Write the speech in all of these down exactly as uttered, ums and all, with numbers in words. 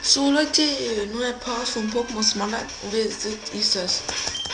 So Leute, neuer Part von Pokémon Smart. Und wie ihr seht, ist das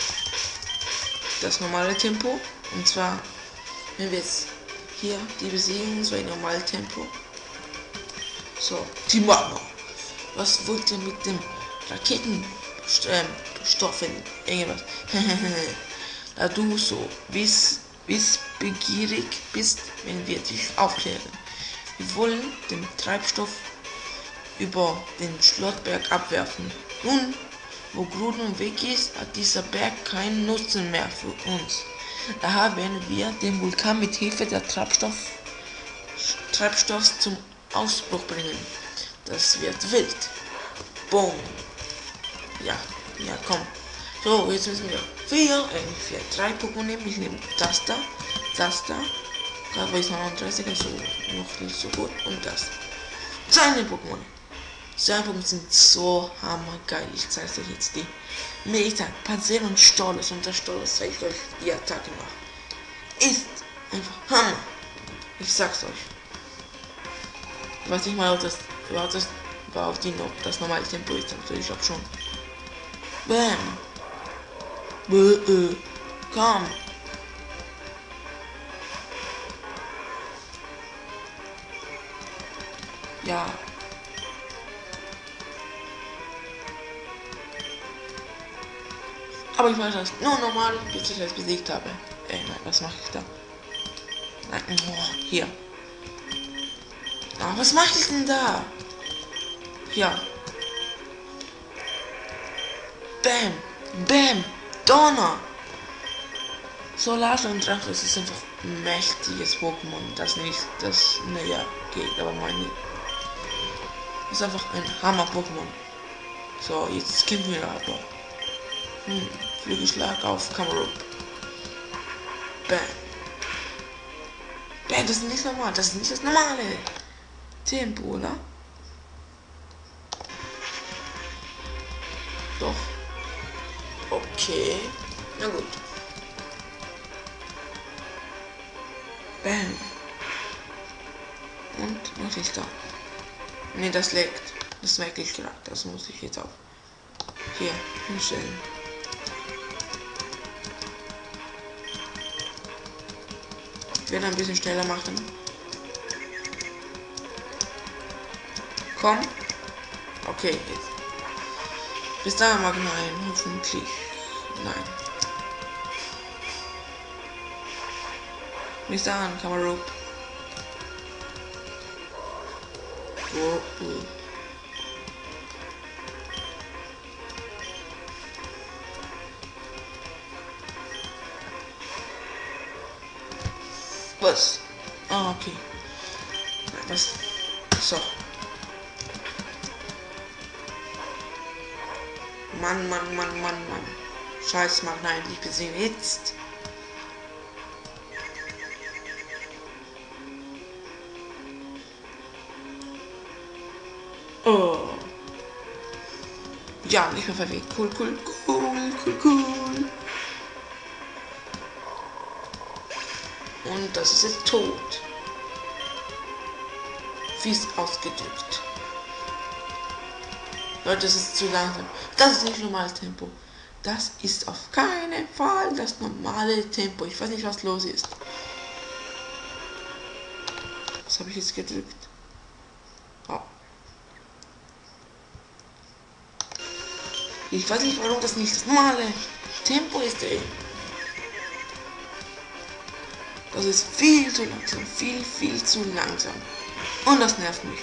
das normale Tempo. Und zwar, wenn wir jetzt hier die besiegen, so ein normales Tempo. So, Timano. Was wollt ihr mit dem Raketenstoff ähm, irgendwas? Da du so wiss, wissbegierig bist, wenn wir dich aufklären. Wir wollen den Treibstoff über den Schlossberg abwerfen. Nun, wo Grudon weg ist, hat dieser Berg keinen Nutzen mehr für uns. Daher werden wir den Vulkan mit Hilfe der Treibstoff, Treibstoffs zum Ausbruch bringen. Das wird wild. Boom. Ja, ja, komm. So, jetzt müssen wir vier, äh, vier, drei Pokémon nehmen. Ich nehme das da, das da. Aber ist neununddreißig, also noch nicht so gut. Und das. Seine Pokémon. Seine Pokémon sind so hammergeil. Ich zeige euch jetzt die. Meta, Panzer und Stolles. Und der Stolles zeige ich euch die Attacke nach. Ist einfach Hammer. Ich sag's euch. Ich weiß nicht mal, ob das überhaupt das, überhaupt die, ob das normale Tempo ist. Also ich glaube schon. Bam. Bäh, komm. Ja. Aber ich weiß das nur normal, bis ich das besiegt habe. Ey, nein, was mache ich da? Nein, oh, hier. Oh, was mache ich denn da? Ja. Bam. Bam. Donner. Solar und Drache, es ist einfach ein mächtiges Pokémon. Das nicht, das, naja, geht, aber meine. Ist einfach ein Hammer-Pokémon. So, jetzt kämpfen wir aber. Hm, Flügelschlag auf Camerupt. Bam. Bam, das ist nicht normal, das ist nicht das normale Tempo, oder? Doch. Okay. Na gut. Bam. Und was ist da? Ne, das leckt. Das merke ich gerade. Das muss ich jetzt auch hier hinstellen. Ich werde ein bisschen schneller machen. Komm. Okay, jetzt. Bis dahin mag nein, hoffentlich. Nein. Bis dahin, Camerupt. Oh, oh. Was? Ah, okay. Was? So. Mann, Mann, Mann, Mann, Mann. Scheiß Mann, nein, ich besiege jetzt. Oh. Ja, nicht mehr verwegt. Cool, cool, cool, cool, cool. Und das ist jetzt tot. Fies ausgedrückt. Leute, das ist zu langsam. Das ist nicht normales Tempo. Das ist auf keinen Fall das normale Tempo. Ich weiß nicht, was los ist. Was habe ich jetzt gedrückt? Oh. Ich weiß nicht, warum das nicht das normale Tempo ist, ey. Das ist viel zu langsam. Viel, viel zu langsam. Und das nervt mich.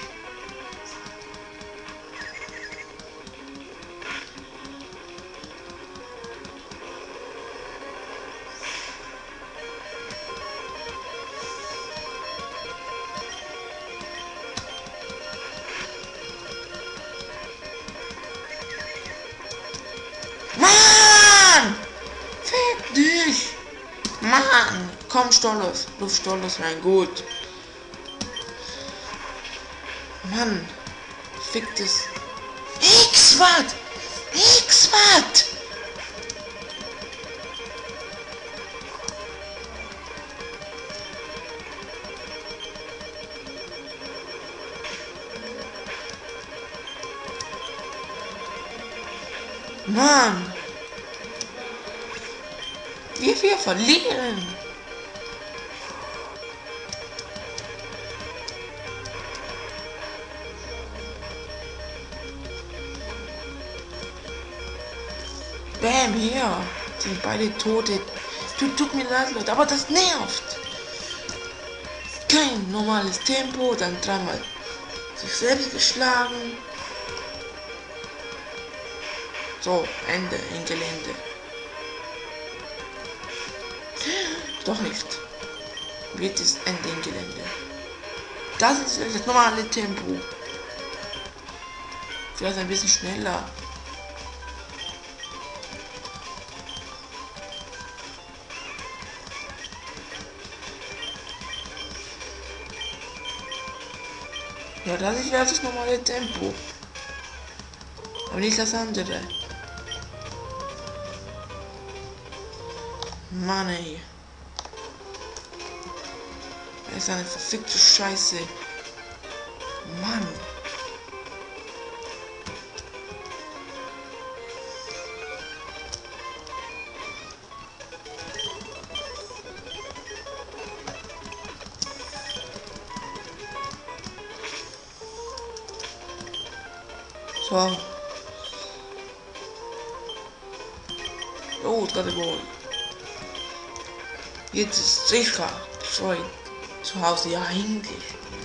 Mann! Fick dich! Mann! Komm, Stolles. Ruf Stolles rein. Gut. Mann. Fick das. X-Watt! X-Watt! Mann! Wie wir verlieren! Bam, hier! Sind beide Tote. Tut, tut mir leid, Leute, aber das nervt! Kein normales Tempo, dann dreimal sich selbst geschlagen. So, Ende im Gelände. Doch nicht. Wird es Ende im Gelände. Das ist das normale Tempo. Vielleicht ein bisschen schneller. Ja, das ist das normale Tempo. Aber nicht das andere. Mann, ey. Das ist eine verfickte Scheiße. Mann. So. Oh, dritte Goal. Jetzt ist sicher Troy zu Hause. Ja, eigentlich.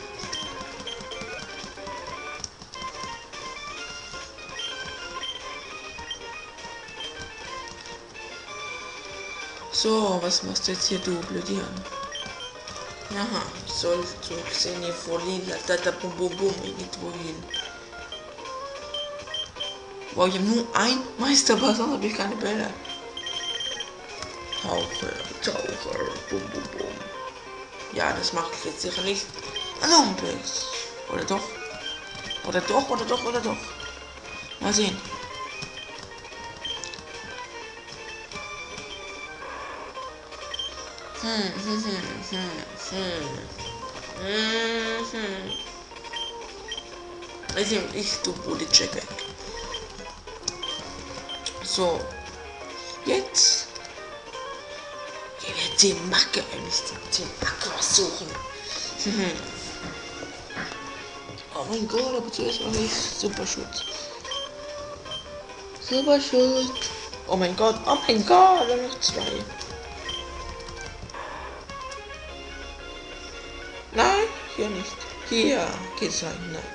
So, was machst du jetzt hier, du Blödian? Aha, ich soll zu Xenia vorliegen, da da bum bum bum irgendwo hin. Wow, ich habe nur ein Meisterpass, sonst habe ich keine Bälle. Taucher, Taucher, bum bum bum. Ja, das mache ich jetzt sicher nicht. Olympics. Oder doch? Oder doch, oder doch, oder doch. Mal sehen. Hm, hm, hm, hm, hm. Hm, hm. Ich nehme ich du Bodycheck weg. So. Jetzt. Ich werde den Macke, nicht den Macke was suchen. Oh mein Gott, aber zuerst mache ich Superschutz. Superschutz. Oh mein Gott, oh mein Gott, da noch zwei. Nein, hier nicht. Hier geht's rein, nein.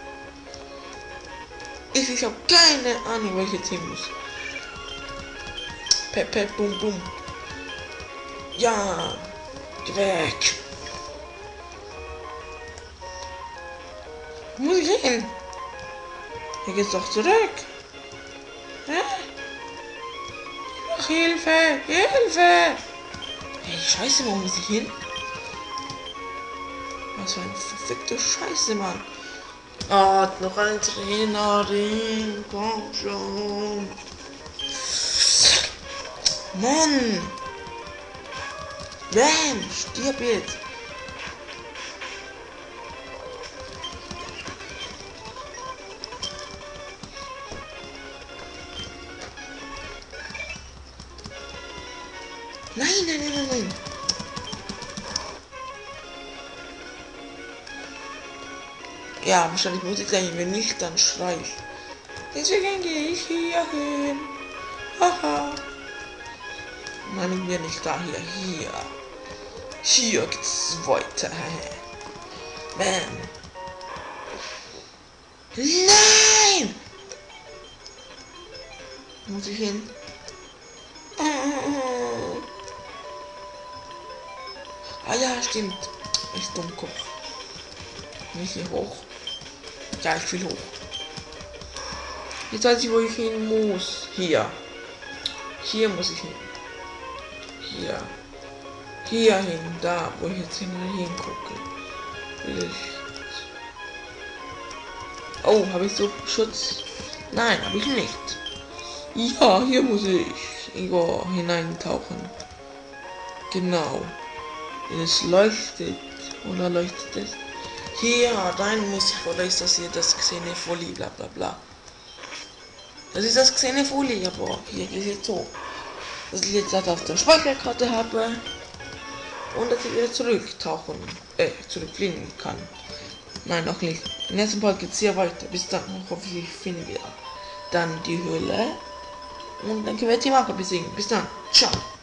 Ich, ich habe keine Ahnung, welche Team muss. Pep, pep, bum, bum. Ja, geh weg. Wo muss ich hin? Hier geht's doch zurück. Hä? Ach, Hilfe, Hilfe. Hey, Scheiße, wo muss ich hin? Was für eine verfickte Scheiße, Mann. Ah, oh, noch ein Trainerin. Komm schon. Mann. Bam, stirb jetzt. Nein, nein, nein, nein, nein. Ja, wahrscheinlich muss ich gleich, wenn nicht, dann schrei ich. Deswegen gehe ich hier hin. Haha. Nein, mit mir nicht da, hier, hier. Hier geht's weiter. Bam. Nein! Muss ich hin? Ah ja, stimmt. Ich Dummkopf. Nicht hier hoch. Ja, ich will hoch. Jetzt weiß ich, wo ich hin muss. Hier. Hier muss ich hin. Hier. Hier hin. Da, wo ich jetzt hingucke. Oh, habe ich so Schutz? Nein, habe ich nicht. Ja, hier muss ich irgendwo hineintauchen. Genau. Es leuchtet. Oder leuchtet es? Hier rein muss ich. Oder ist das hier das Xenofolie? Bla bla bla. Das ist das Xenofolie, aber hier geht es jetzt so, dass ich jetzt das auf der Speicherkarte habe und dass ich wieder zurücktauchen, äh, zurückfliegen kann. Nein, noch nicht. Im nächsten Part geht es hier weiter. Bis dann, hoffentlich finden wir dann die Höhle und dann können wir die Marke besiegen. Bis dann, ciao.